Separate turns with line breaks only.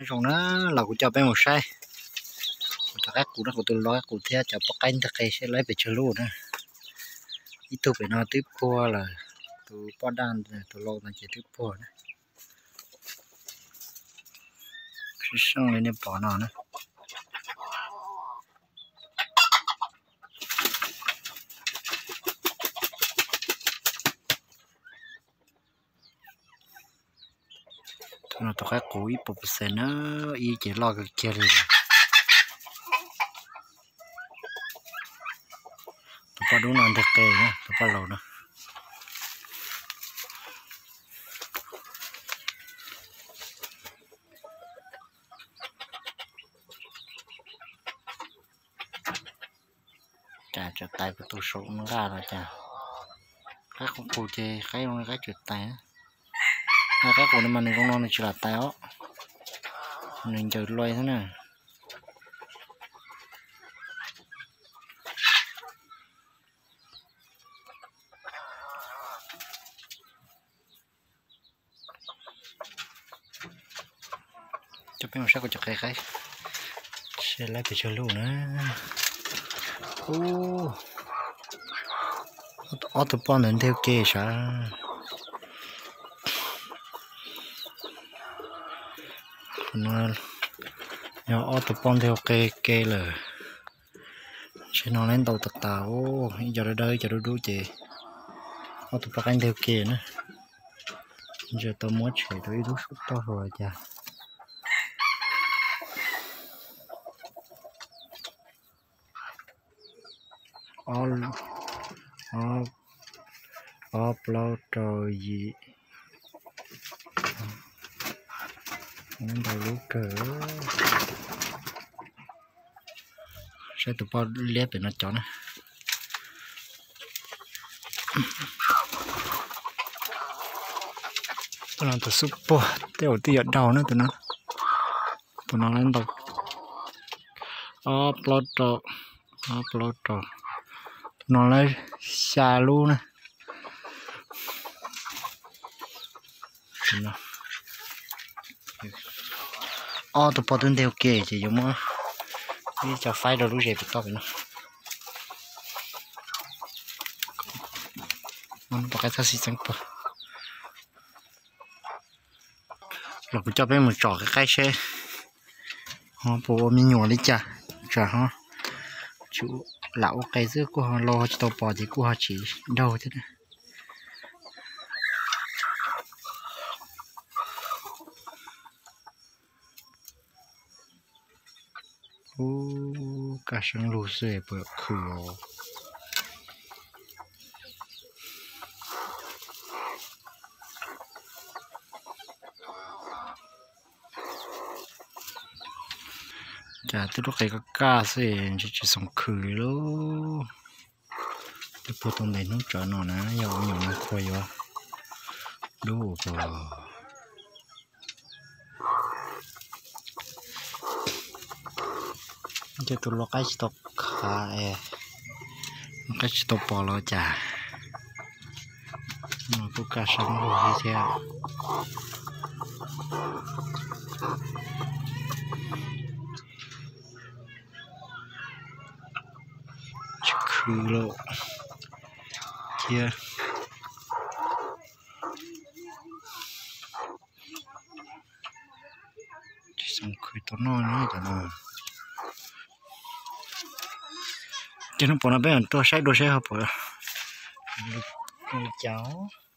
Rồi nó là của cho bé một sai cho các cụ nó của tôi nói cụ theo cho bóc canh các cây sẽ lấy về chơi luôn nè ít tôi phải nói tiếp qua là tôi bỏ đan tôi lo là chỉ tiếp qua nè xong rồi nên bỏ nó nữa nó tôi các cụ ít bộ xe nó y chỉ lo cái kia rồi tôi bỏ đúng là ăn thực kề nhá tôi bỏ lẩu nữa chà trượt tay của tôi sụn nó ra rồi chà các con cụ chê cái trượt tay á các cụ này mình con non này chỉ là tay á mình chờ loay thế này cho bé một sắc của chặt cái sẽ lấy về chơi luôn nữa ô tô bọn nên theo kê sao nó ô tô bọn theo kê là sẽ nó lên tàu tật tàu giờ đây giờ đu chị ô tô bọn anh theo kê nữa giờ tôi muốn chạy tới đu sút to rồi chà upload rồi gì đầu lúa cỡ sẽ tụi bao lép để nó chọn này tụi nó tụi super tiêu tiệt đầu nữa tụi nó lên đầu upload rồi nó lấy xa luôn nè tụi bao tên theo kê chỉ giống mà đi cho file đồ lúc gì bị to vậy nó pakai sasi sangpa là cũng cho bé một trò cái xe họ bộ mình nhỏ đi chả ha chú lão cái giữa của họ lo cho tao bỏ thì của họ chỉ đâu thế này cả sáng lù xề bữa khử chả tôi lúc cái cá xề chỉ sống khử luôn cái bộ tôm này nó trở nó nè nhiều nó khoai vô đủ rồi cho tôi lo cái stop khai cái stop bỏ lo chả nó có cả sáng rồi hay theo khử lộ kia chỉ xong khử to non nữa cho nó cho nó bỏ nó bé hơn to sai đồ sai hợp rồi cháu